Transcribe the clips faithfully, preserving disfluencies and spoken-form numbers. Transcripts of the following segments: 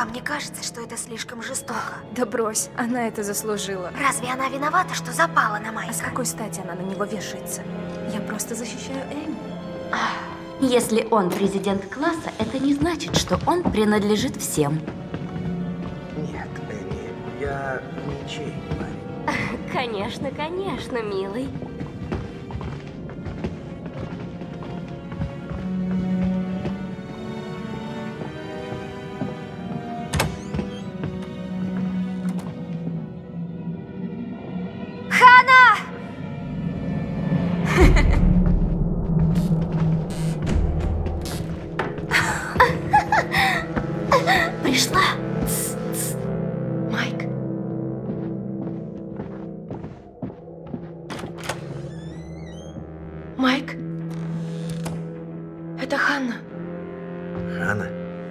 Вам не кажется, что это слишком жестоко? Да брось, она это заслужила. Разве она виновата, что запала на Майка? А с какой стати она на него вешается? Я просто защищаю Эми. Если он президент класса, это не значит, что он принадлежит всем. Нет, Эми, я ничей парень. Конечно, конечно, милый. Пришла? Майк. Майк? Это Ханна. Ханна?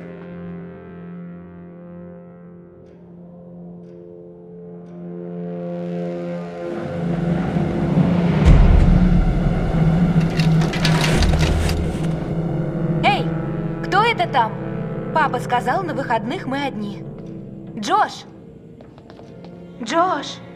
Эй, кто это там? Папа сказал, на выходных мы одни. Джош! Джош!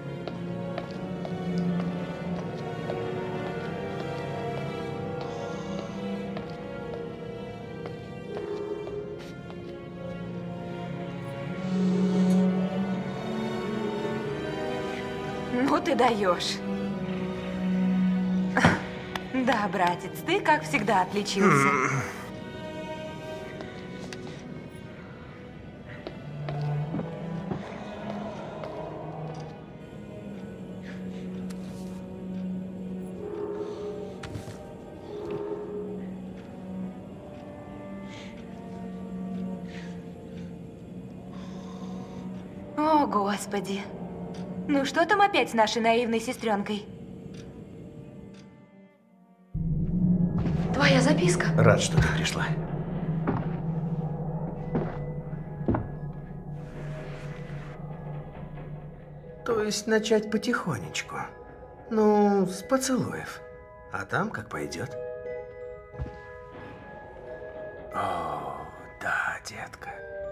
Ну ты даешь. Да, братец, ты, как всегда, отличился. О, Господи. Ну что там опять с нашей наивной сестренкой? Твоя записка. Рад, что ты пришла. То есть начать потихонечку. Ну, с поцелуев. А там как пойдет. О, да, детка.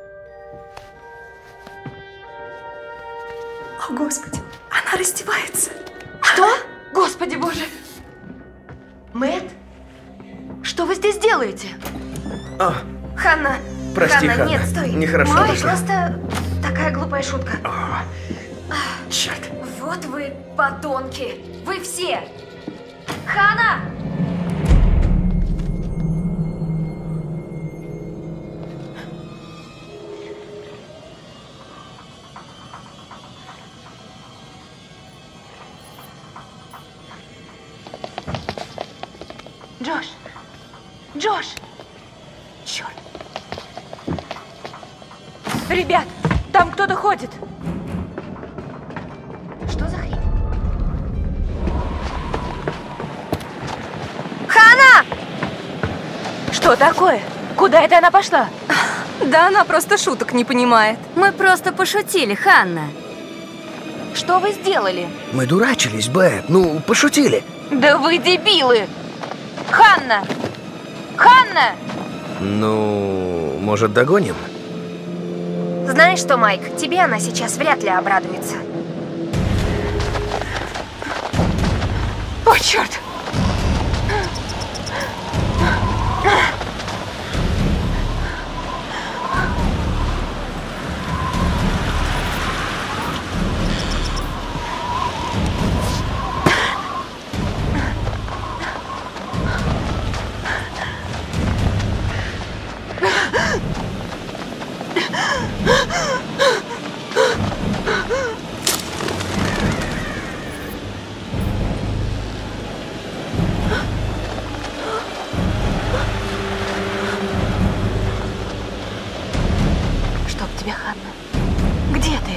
О, Господи, она раздевается. Что? Господи Боже. Мэтт? Что вы здесь делаете? О, Ханна! прости, Ханна, Ханна. нет, стой. Нехорошо Майк, вышло. просто такая глупая шутка. О, черт. Вот вы подонки! Вы все! Ханна! Джош! Джош! Черт! Ребят, там кто-то ходит. Что за хрень? Ханна! Что такое? Куда это она пошла? Да она просто шуток не понимает. Мы просто пошутили, Ханна. Что вы сделали? Мы дурачились, Бэт. Ну, пошутили. Да вы дебилы! Ханна! Ханна! Ну, может, догоним? Знаешь что, Майк, тебе она сейчас вряд ли обрадуется. О, черт! Чтоб тебя, Ханна. Где ты?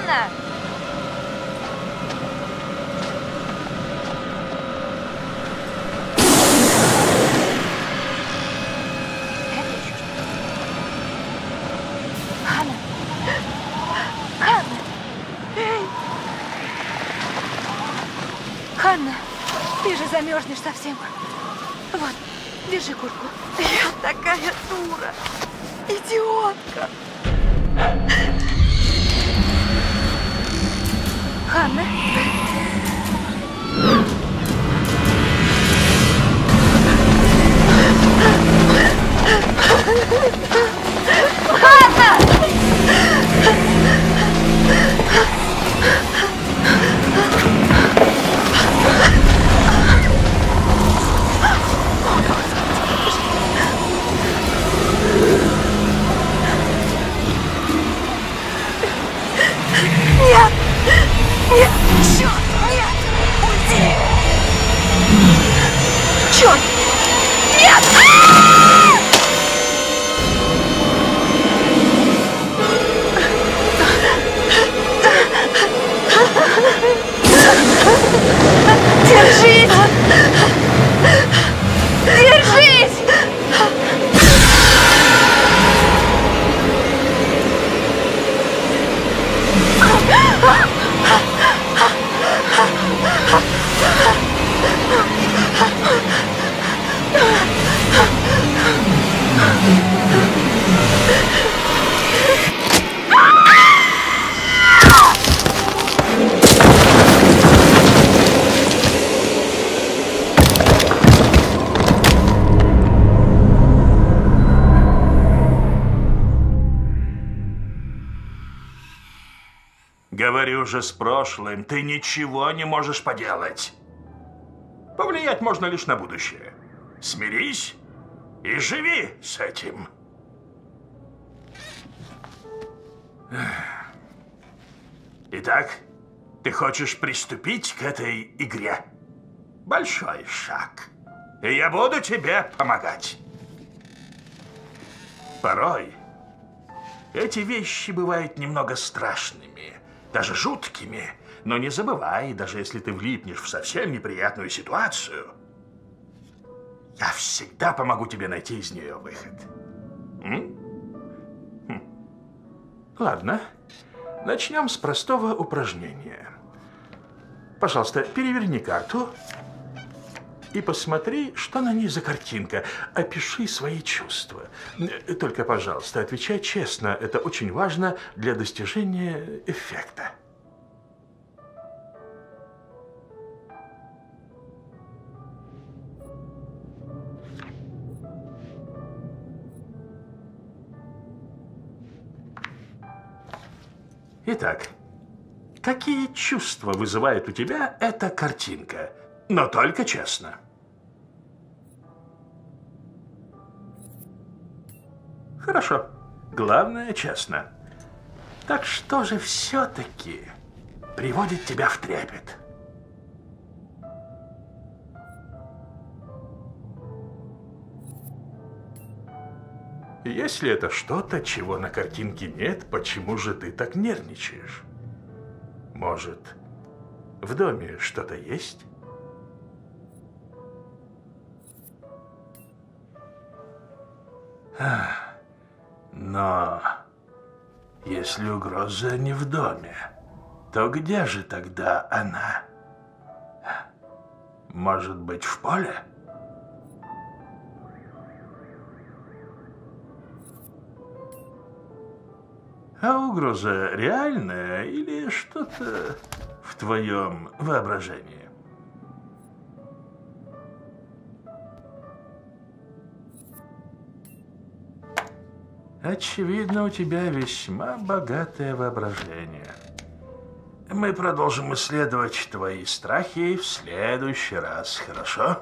Ханна! Это еще что? Ханна! Ханна! Эй! Ханна, ты же замерзнешь совсем. Вот, держи куртку. Я такая дура. Идиотка. Ханна? Нет! Нет! Черт! Нет! Уйди! Черт! Нет! Держись! Держись! Говорю же, с прошлым ты ничего не можешь поделать. Повлиять можно лишь на будущее. Смирись и живи с этим. Итак, ты хочешь приступить к этой игре? Большой шаг. И я буду тебе помогать. Порой эти вещи бывают немного страшными, даже жуткими. Но не забывай, даже если ты влипнешь в совсем неприятную ситуацию, я всегда помогу тебе найти из нее выход. М? Хм. Ладно, начнем с простого упражнения. Пожалуйста, переверни карту и посмотри, что на ней за картинка. Опиши свои чувства. Только, пожалуйста, отвечай честно. Это очень важно для достижения эффекта. Итак, какие чувства вызывает у тебя эта картинка? Но только честно. Хорошо. Главное, честно. Так что же все-таки приводит тебя в трепет? Если это что-то, чего на картинке нет, почему же ты так нервничаешь? Может, в доме что-то есть? Но если угроза не в доме, то где же тогда она? Может быть, в поле? А угроза реальная или что-то в твоем воображении? Очевидно, у тебя весьма богатое воображение. Мы продолжим исследовать твои страхи в следующий раз, хорошо?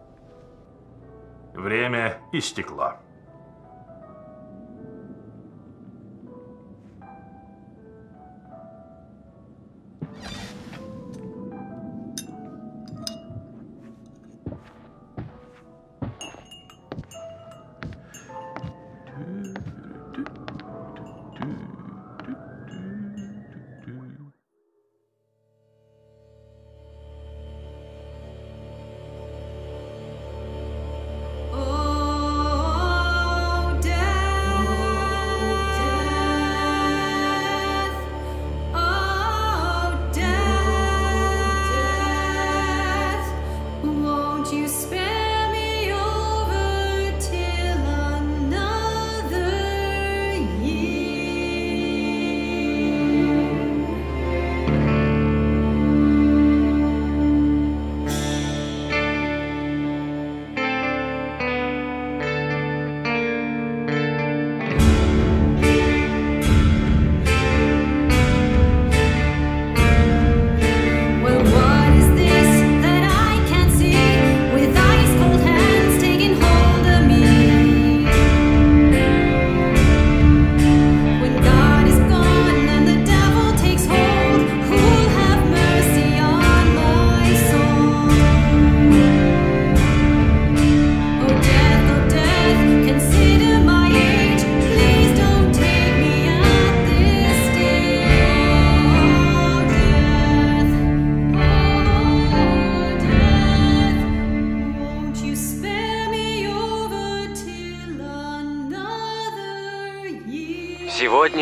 Время истекло.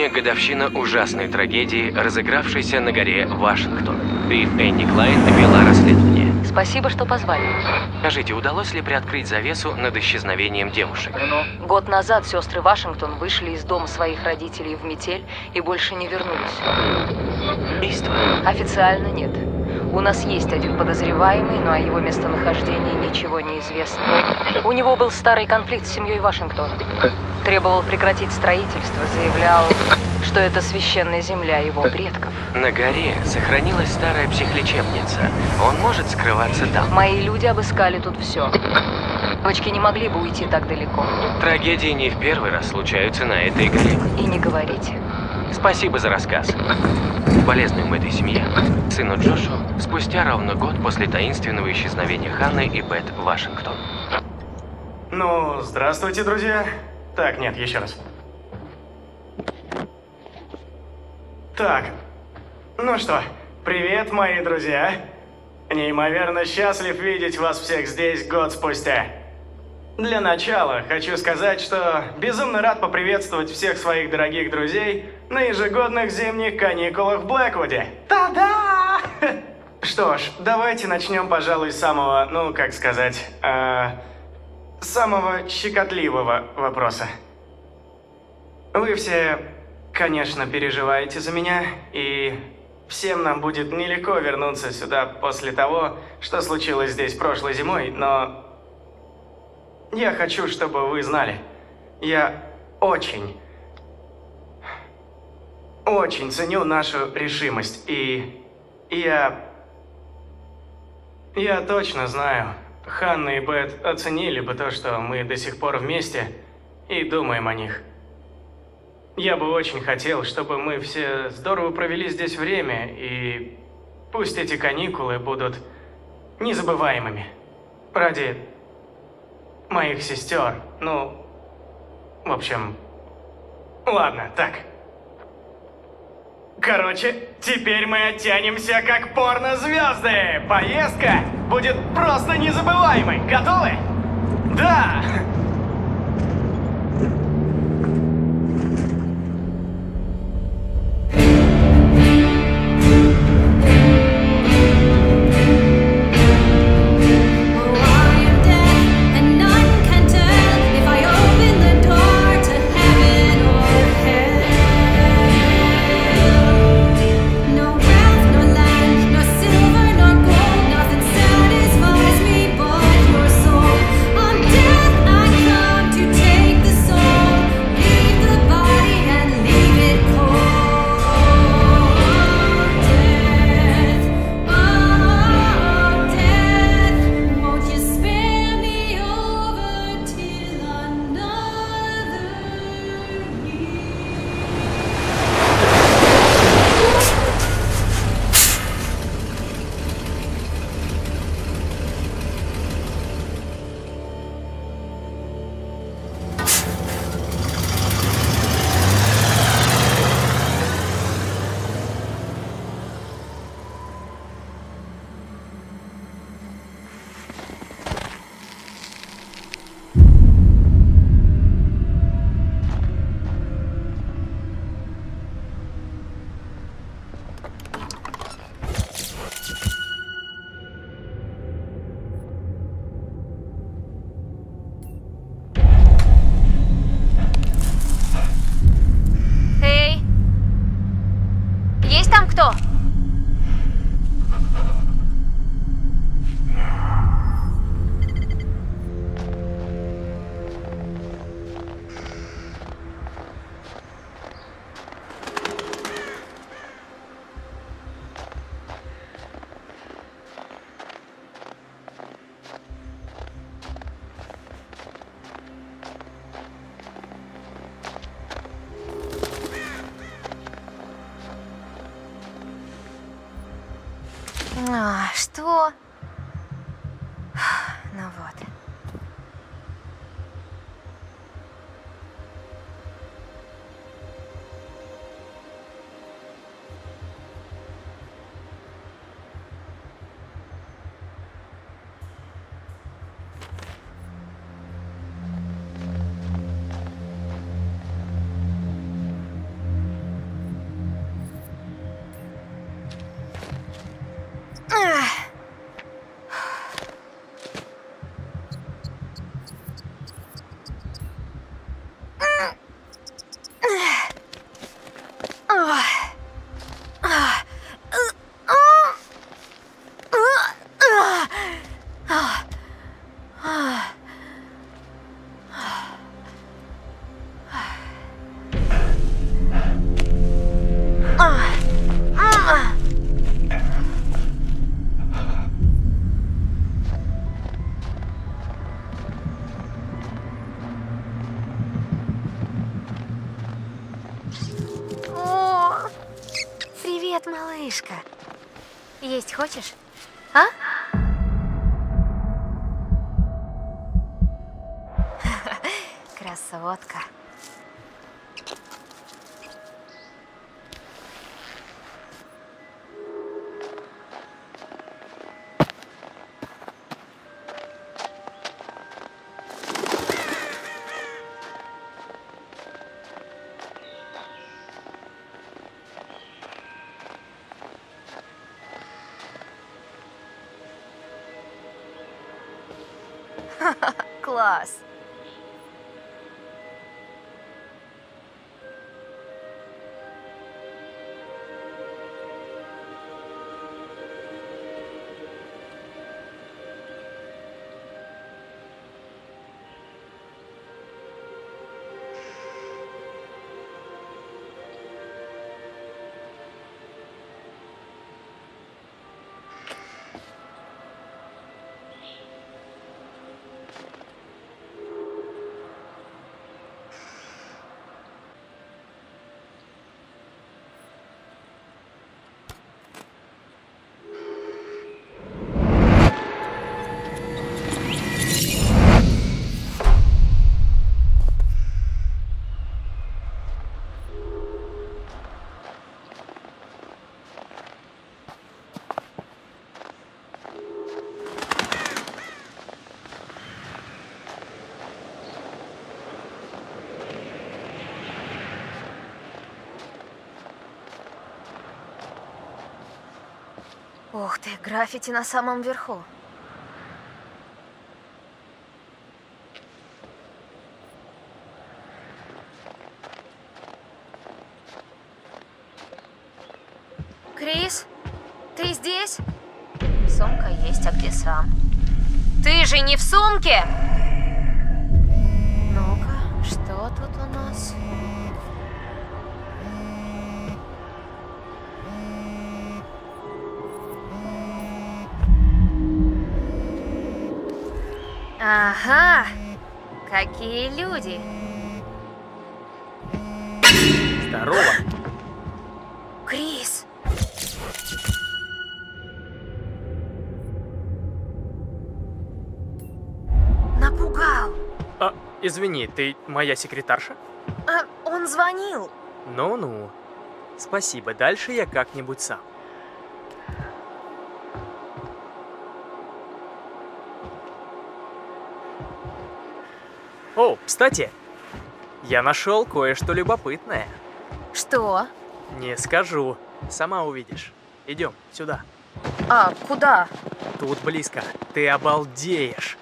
сегодня годовщина ужасной трагедии, разыгравшейся на горе Вашингтон. Ты, Энни Клайн, вела расследование. Спасибо, что позвали. Скажите, удалось ли приоткрыть завесу над исчезновением девушек? Год назад сестры Вашингтон вышли из дома своих родителей в метель и больше не вернулись. Убийство? Официально нет. У нас есть один подозреваемый, но о его местонахождении ничего не известно. У него был старый конфликт с семьей Вашингтон. Требовал прекратить строительство, заявлял, что это священная земля его предков. На горе сохранилась старая психлечебница. Он может скрываться там. Мои люди обыскали тут все. Девочки не могли бы уйти так далеко. Трагедии не в первый раз случаются на этой горе. И не говорите. Спасибо за рассказ. Болезнуем этой семье, сыну Джошу, спустя ровно год после таинственного исчезновения Ханны и Бет Вашингтон. Ну, здравствуйте, друзья. Так, нет, еще раз. Так, ну что, привет, мои друзья. Неимоверно счастлив видеть вас всех здесь год спустя. Для начала хочу сказать, что безумно рад поприветствовать всех своих дорогих друзей на ежегодных зимних каникулах в Блэквуде. Та-да! Что ж, давайте начнем, пожалуй, с самого, ну, как сказать, э, самого щекотливого вопроса. Вы все, конечно, переживаете за меня, и всем нам будет нелегко вернуться сюда после того, что случилось здесь прошлой зимой, но я хочу, чтобы вы знали, я очень, очень ценю нашу решимость, и я, я точно знаю, Ханна и Бет оценили бы то, что мы до сих пор вместе и думаем о них. Я бы очень хотел, чтобы мы все здорово провели здесь время, и пусть эти каникулы будут незабываемыми. Ради моих сестер, ну, в общем, ладно, так. Короче, теперь мы оттянемся как порнозвезды. Поездка будет просто незабываемой. Готовы? Да! А, что? Ну вот. Малышка, есть хочешь? А? Красотка. Класс. Ух ты, граффити на самом верху. Крис, ты здесь? Сумка есть, а где сам? Ты же не в сумке! Ну-ка, что тут у нас? Ага, какие люди. Здорово. Крис. Напугал. А, извини, ты моя секретарша? А, он звонил. Ну-ну. Спасибо, дальше я как-нибудь сам. О, кстати, я нашел кое-что любопытное. Что? Не скажу, сама увидишь. Идем сюда. А, куда? Тут близко, ты обалдеешь.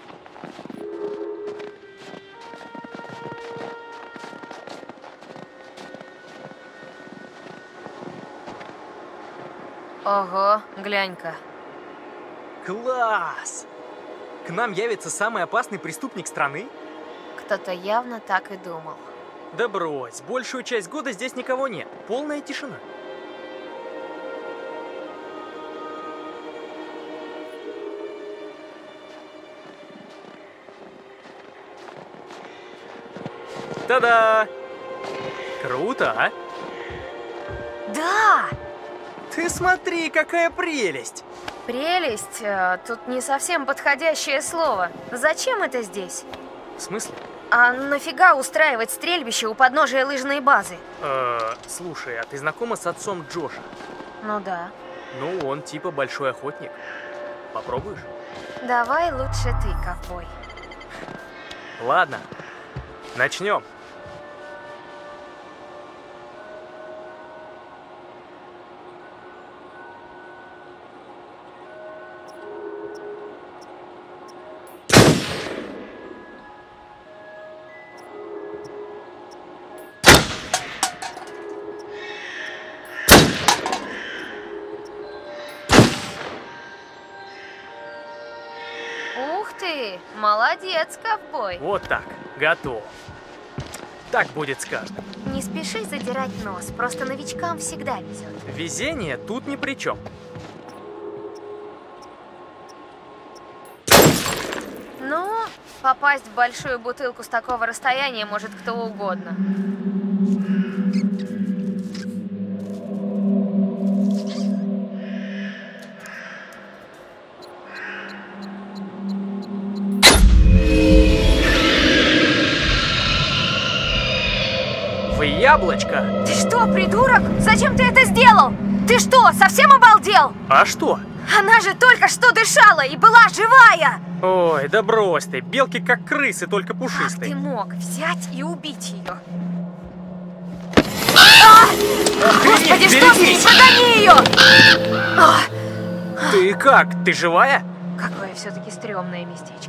Ого, глянь-ка. Класс! К нам явится самый опасный преступник страны? Кто-то явно так и думал. Да брось, большую часть года здесь никого нет. Полная тишина. Та-да! Круто, а? Да! Ты смотри, какая прелесть! Прелесть? э, Тут не совсем подходящее слово. Зачем это здесь? В смысле? А нафига устраивать стрельбище у подножия лыжной базы? Э, слушай, а ты знакома с отцом Джоша? Ну да. Ну, он типа большой охотник. Попробуешь? Давай лучше ты, ковбой. Ладно, начнем. Ух ты! Молодец, ковбой! Вот так, готов. Так будет с каждым. Не спеши задирать нос, просто новичкам всегда везет. Везение тут ни при чем. Ну, попасть в большую бутылку с такого расстояния может кто угодно. яблочко. Ты что, придурок? Зачем ты это сделал? Ты что, совсем обалдел? А что? Она же только что дышала и была живая! Ой, да брось ты, белки как крысы, только Как пушистые. ты мог взять и убить ее? Охренеть, Господи, что с ней? берегись! Прогони ее! Ты как, ты живая? Какое все-таки стрёмное местечко.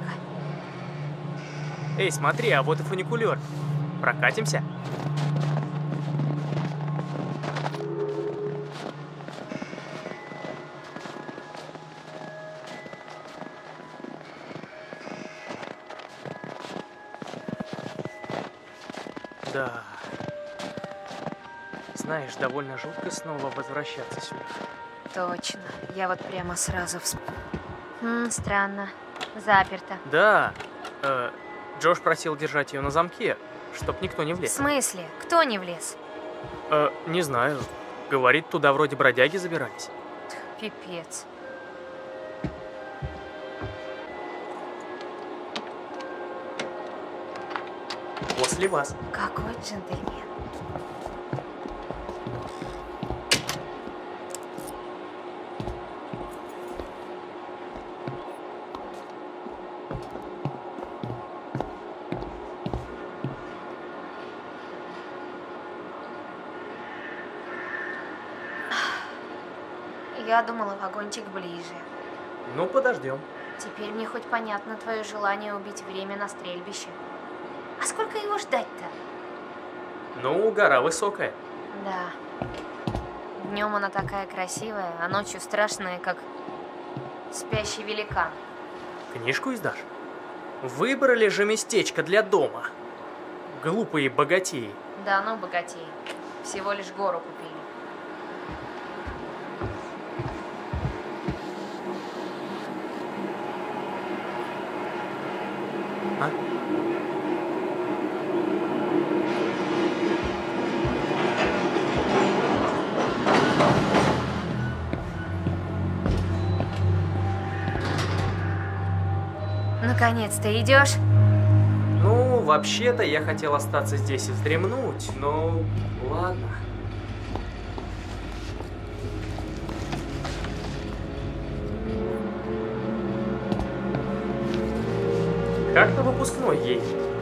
Эй, смотри, а вот и фуникулер. Прокатимся? Да. Знаешь, довольно жутко снова возвращаться сюда. Точно. Я вот прямо сразу всп... М, странно. Заперто. Да. Э, Джош просил держать ее на замке, чтоб никто не В влез. смысле? Кто не влез? Э, не знаю. Говорит, туда вроде бродяги забирались. Пипец. После вас. Какой джентльмен. Я думала, вагончик ближе. Ну, подождем. Теперь мне хоть понятно твое желание убить время на стрельбище. А сколько его ждать-то? Ну, гора высокая. Да. Днем она такая красивая, а ночью страшная, как спящий великан. Книжку издашь? Выбрали же местечко для дома. Глупые богатеи. Да ну, богатей. Всего лишь гору купили. А? Наконец-то идешь? Ну, вообще-то я хотел остаться здесь и вздремнуть, но ладно. Как на выпускной едет?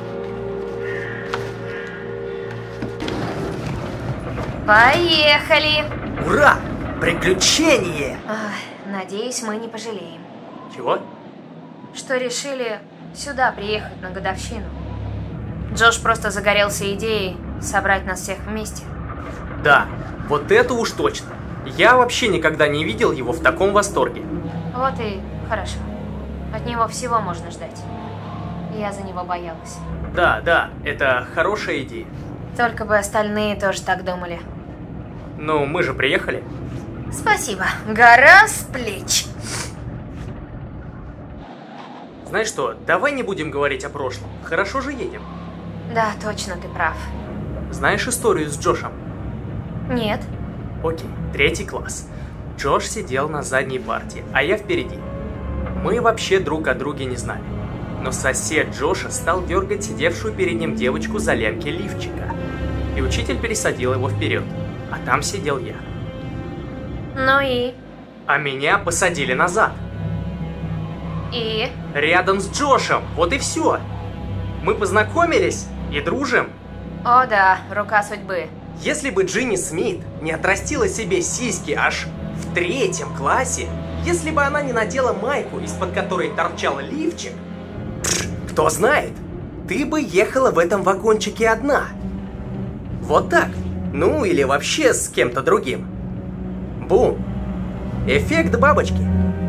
Поехали! Ура! Приключение! Ах, надеюсь, мы не пожалеем. Чего? Что решили сюда приехать на годовщину. Джош просто загорелся идеей собрать нас всех вместе. Да, вот это уж точно. Я вообще никогда не видел его в таком восторге. Вот и хорошо. От него всего можно ждать. Я за него боялась. Да, да, это хорошая идея. Только бы остальные тоже так думали. Ну, мы же приехали. Спасибо. Гора с плеч. Знаешь что, давай не будем говорить о прошлом. Хорошо же едем. Да, точно, ты прав. Знаешь историю с Джошем? Нет. Окей, третий класс. Джош сидел на задней парте, а я впереди. Мы вообще друг о друге не знали. Но сосед Джоша стал дергать сидевшую перед ним девочку за лямки лифчика. И учитель пересадил его вперед, а там сидел я. Ну и? А меня посадили назад. И? Рядом с Джошем, вот и все. Мы познакомились и дружим. О да, рука судьбы. Если бы Джинни Смит не отрастила себе сиськи аж в третьем классе, если бы она не надела майку, из-под которой торчал лифчик, кто знает, ты бы ехала в этом вагончике одна. Вот так. Ну или вообще с кем-то другим. Бум. Эффект бабочки.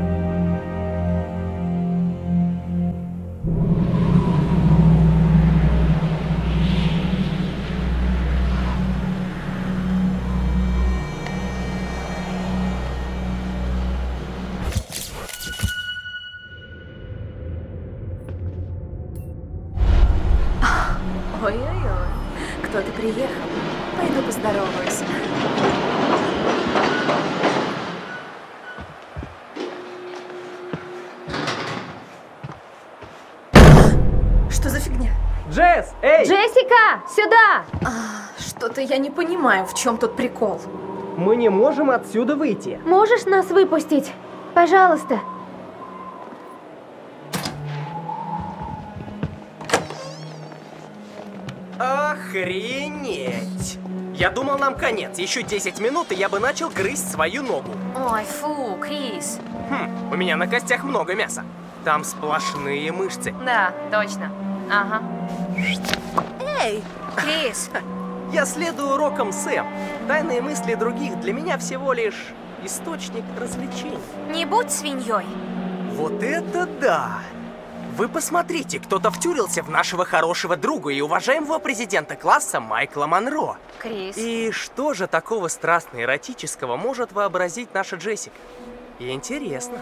Ой-ой-ой, кто-то приехал. Пойду поздороваюсь. Что за фигня? Джесс, эй! Джессика, сюда! А, что Что-то я не понимаю, в чем тут прикол. Мы не можем отсюда выйти. Можешь нас выпустить? Пожалуйста. Охренеть! Я думал, нам конец. Еще десять минут, и я бы начал грызть свою ногу. Ой, фу, Крис. Хм, у меня на костях много мяса. Там сплошные мышцы. Да, точно. Ага. Эй! Крис! Я следую урокам Сэм. Тайные мысли других для меня всего лишь источник развлечений. Не будь свиньей. Вот это да! Вы посмотрите, кто-то втюрился в нашего хорошего друга и уважаемого президента класса Майкла Монро. Крис. И что же такого страстно-эротического может вообразить наша Джессика? И интересно.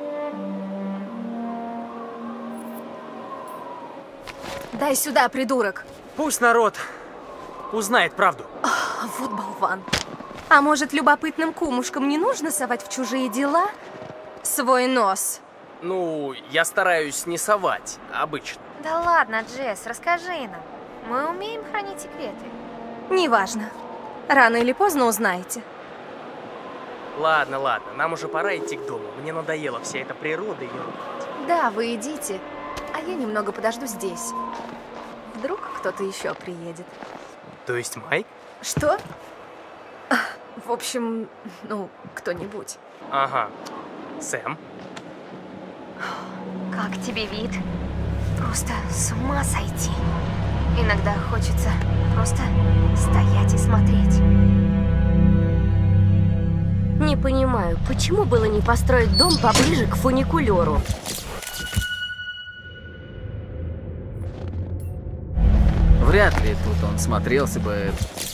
Дай сюда, придурок. Пусть народ узнает правду. Ах, вот болван. А может, любопытным кумушкам не нужно совать в чужие дела свой нос? Ну, я стараюсь не совать, обычно. Да ладно, Джесс, расскажи нам. Мы умеем хранить секреты. Неважно. Рано или поздно узнаете. Ладно, ладно, нам уже пора идти к дому. Мне надоела вся эта природа и ерунда. Да, вы идите, а я немного подожду здесь. Вдруг кто-то еще приедет. То есть Майк? Что? В общем, ну, кто-нибудь. Ага. Сэм? Как тебе вид? Просто с ума сойти. Иногда хочется просто стоять и смотреть. Не понимаю, почему было не построить дом поближе к фуникулеру? Вряд ли тут он смотрелся бы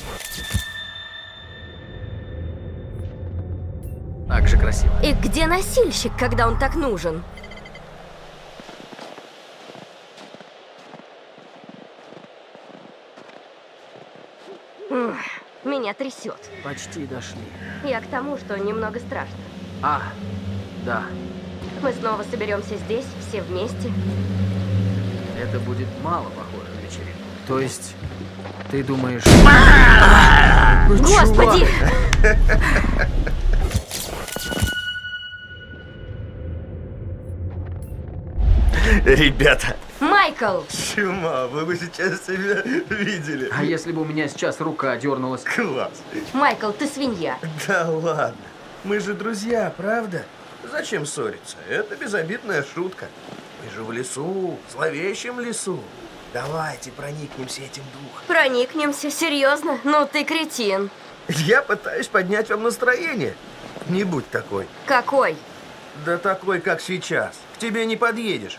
так же красиво. И где носильщик, когда он так нужен? Ух, меня трясет. Почти дошли. Я к тому, что немного страшно. А, да. Мы снова соберемся здесь, все вместе. Это будет мало похоже на вечеринку. То есть, ты думаешь... Господи! Ребята! Майкл! Чума, вы бы сейчас себя видели. А если бы у меня сейчас рука дернулась? Класс. Майкл, ты свинья. Да ладно. Мы же друзья, правда? Зачем ссориться? Это безобидная шутка. Мы же в лесу, в зловещем лесу. Давайте проникнемся этим духом. Проникнемся? Серьезно? Ну ты кретин. Я пытаюсь поднять вам настроение. Не будь такой. Какой? Да такой, как сейчас. К тебе не подъедешь.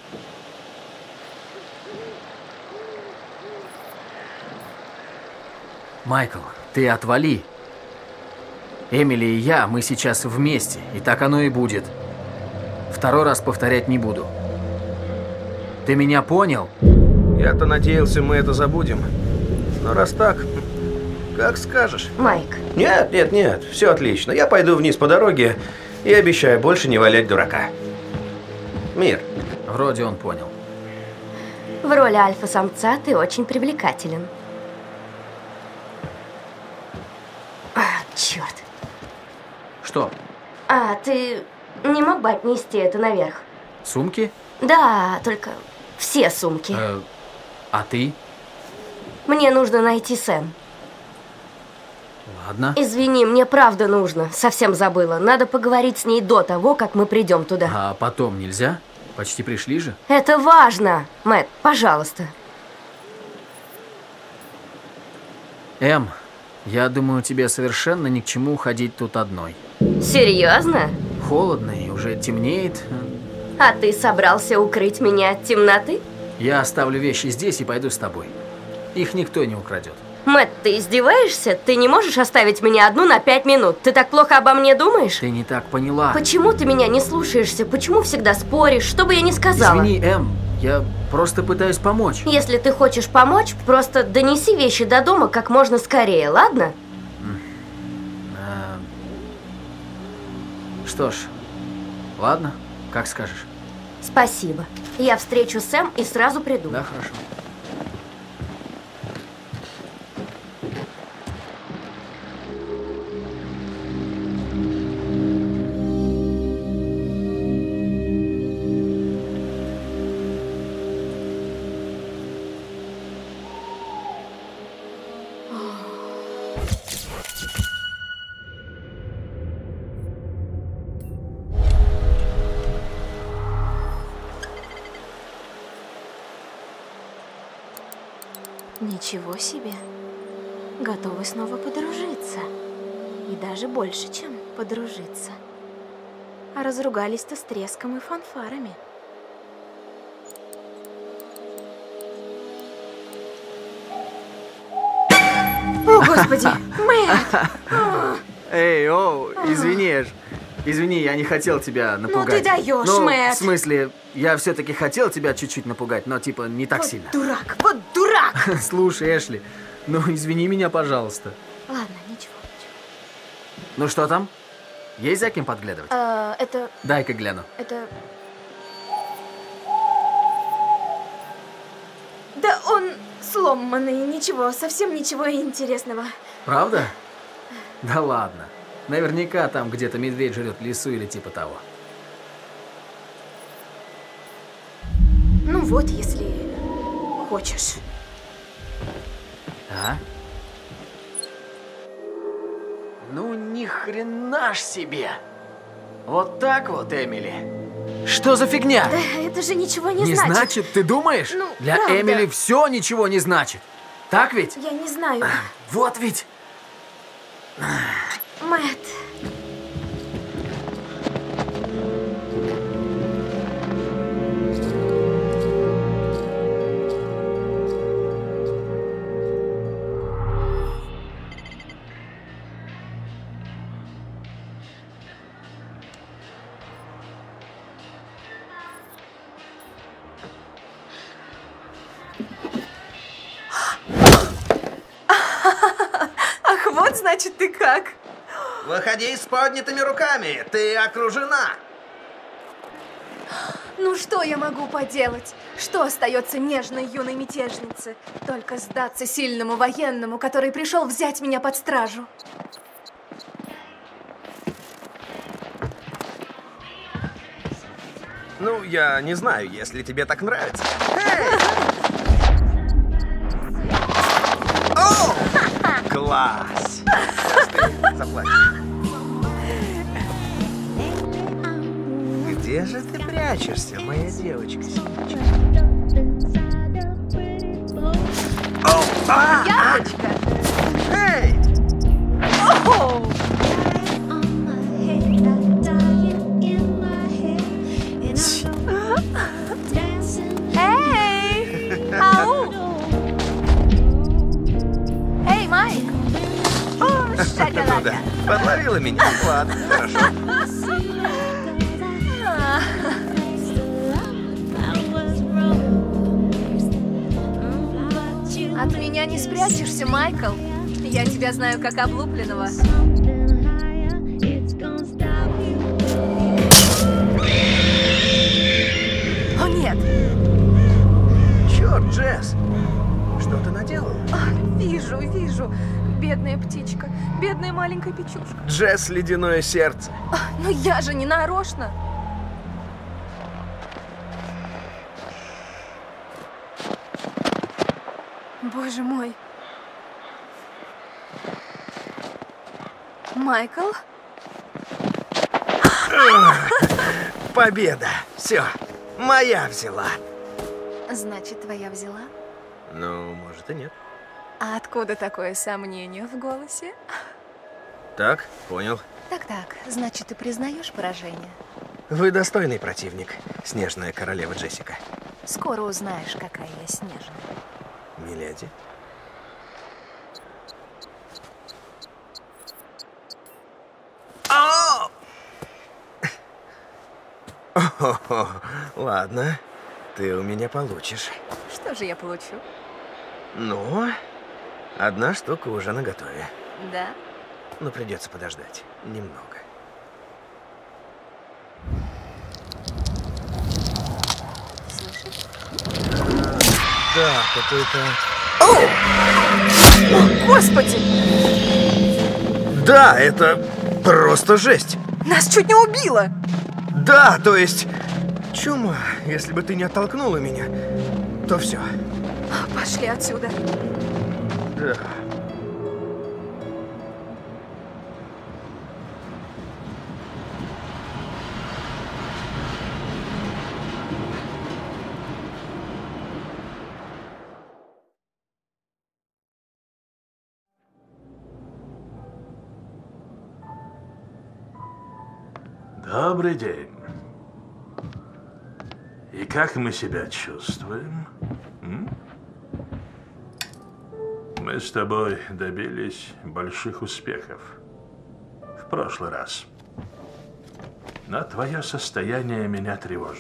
Майкл, ты отвали. Эмили и я, мы сейчас вместе, и так оно и будет. Второй раз повторять не буду. Ты меня понял? Я-то надеялся, мы это забудем. Но раз так, как скажешь. Майк. Нет, нет, нет, все отлично. Я пойду вниз по дороге и обещаю больше не валять дурака. Мир. Вроде он понял. В роли альфа-самца ты очень привлекателен. А, черт. Что? А, ты не мог бы отнести это наверх? Сумки? Да, только все сумки. Э, а ты? Мне нужно найти Сэм. Ладно. Извини, мне правда нужно. Совсем забыла. Надо поговорить с ней до того, как мы придем туда. А потом нельзя? Почти пришли же. Это важно. Мэтт, пожалуйста. Эм, я думаю, тебе совершенно ни к чему ходить тут одной. Серьезно? Холодно и уже темнеет. А ты собрался укрыть меня от темноты? Я оставлю вещи здесь и пойду с тобой. Их никто не украдет. Мэтт, ты издеваешься? Ты не можешь оставить меня одну на пять минут? Ты так плохо обо мне думаешь? Ты не так поняла. Почему ты меня не слушаешься? Почему всегда споришь? Что бы я ни сказала? Извини, Эм, я просто пытаюсь помочь. Если ты хочешь помочь, просто донеси вещи до дома как можно скорее, ладно? А... Что ж, ладно, как скажешь. Спасибо. Я встречу Сэм и сразу приду. Да, хорошо. Ничего себе. Готовы снова подружиться. И даже больше, чем подружиться. А разругались-то с треском и фанфарами. О, Господи! Мэтт! Эй, о, извини, Эш. Извини, я не хотел тебя напугать. Ну ты даешь, ну, Мэтт! в смысле, я все-таки хотел тебя чуть-чуть напугать, но типа не так вот сильно. Дурак, вот дурак! Слушай, Эшли, ну извини меня, пожалуйста. Ладно, ничего. Ну что там? Есть за кем подглядывать? А, это... Дай-ка гляну. Это... Да он сломанный, ничего, совсем ничего интересного. Правда? Да ладно. Наверняка там где-то медведь жрет лису или типа того. Ну вот, если хочешь. А? Ну ни хрена ж себе! Вот так вот, Эмили. Что за фигня? Да это же ничего не, не значит. Не значит, ты думаешь? Ну, Для правда. Эмили все ничего не значит. Так ведь? Я не знаю. Вот ведь. Мэтт. Ах, вот значит ты как. Выходи с поднятыми руками, ты окружена. Ну что я могу поделать? Что остается нежной юной мятежнице? Только сдаться сильному военному, который пришел взять меня под стражу. Ну, я не знаю, если тебе так нравится. Эй! О! Класс! Сейчас ты заплатишь. Где же ты прячешься, моя девочка? О, а, Яблочко! Эй! О! Эй! Ау! Эй, Майк! О, Ну шоколада! да, подловила меня. Ладно, хорошо. От меня не спрячешься, Майкл. Я тебя знаю как облупленного. О, нет! Черт, Джесс! Что ты наделала? А, вижу, вижу. Бедная птичка. Бедная маленькая печушка. Джесс, ледяное сердце. А, ну я же не нарочно. Боже мой. Майкл? Победа! Все, моя взяла. Значит, твоя взяла? Ну, может и нет. А откуда такое сомнение в голосе? Так, понял. Так-так, значит, ты признаешь поражение? Вы достойный противник, снежная королева Джессика. Скоро узнаешь, какая я снежная. Миледи. О! О-хо-хо. Ладно, ты у меня получишь. Что же я получу? Ну, одна штука уже наготове. Да? Но придется подождать немного. Да, какой-то... О, Господи! Да, это просто жесть. Нас чуть не убило! Да, то есть... Чума, если бы ты не оттолкнула меня, то все. Пошли отсюда. Да. Добрый день. И как мы себя чувствуем? М? Мы с тобой добились больших успехов в прошлый раз. Но твое состояние меня тревожит.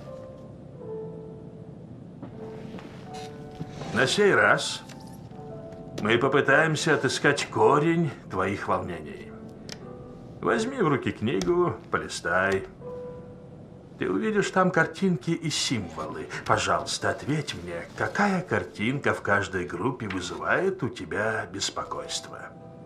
На сей раз мы попытаемся отыскать корень твоих волнений. Возьми в руки книгу, полистай. Ты увидишь там картинки и символы. Пожалуйста, ответь мне, какая картинка в каждой группе вызывает у тебя беспокойство?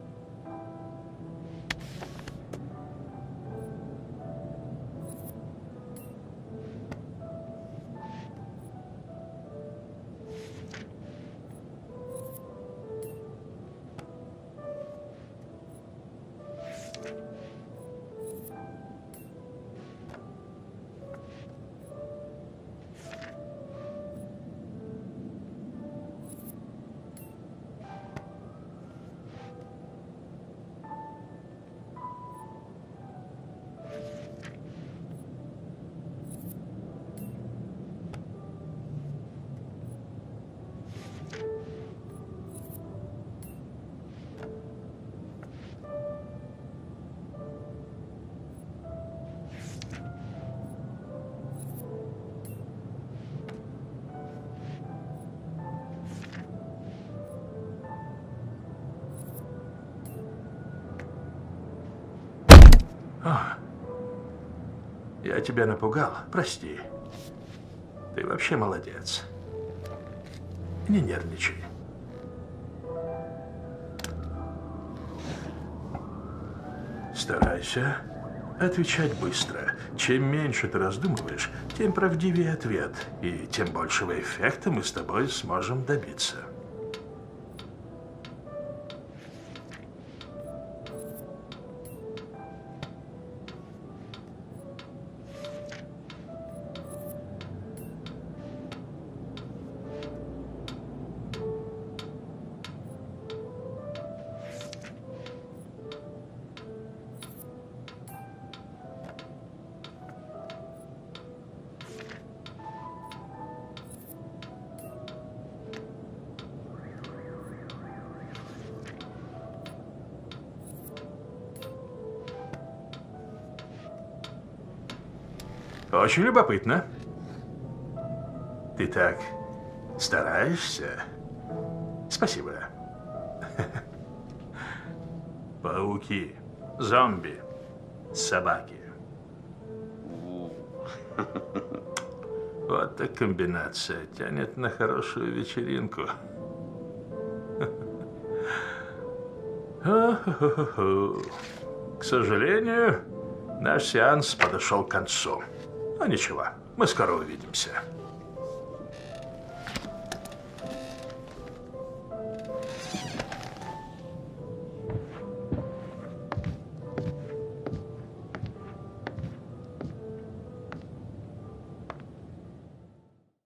Я тебя напугал, прости. Ты вообще молодец. Не нервничай. Старайся отвечать быстро. Чем меньше ты раздумываешь, тем правдивее ответ, и тем большего эффекта мы с тобой сможем добиться. Очень любопытно. Ты так стараешься. Спасибо. Пауки, зомби, собаки. Вот так комбинация тянет на хорошую вечеринку. К сожалению, наш сеанс подошел к концу. Но ничего, мы скоро увидимся.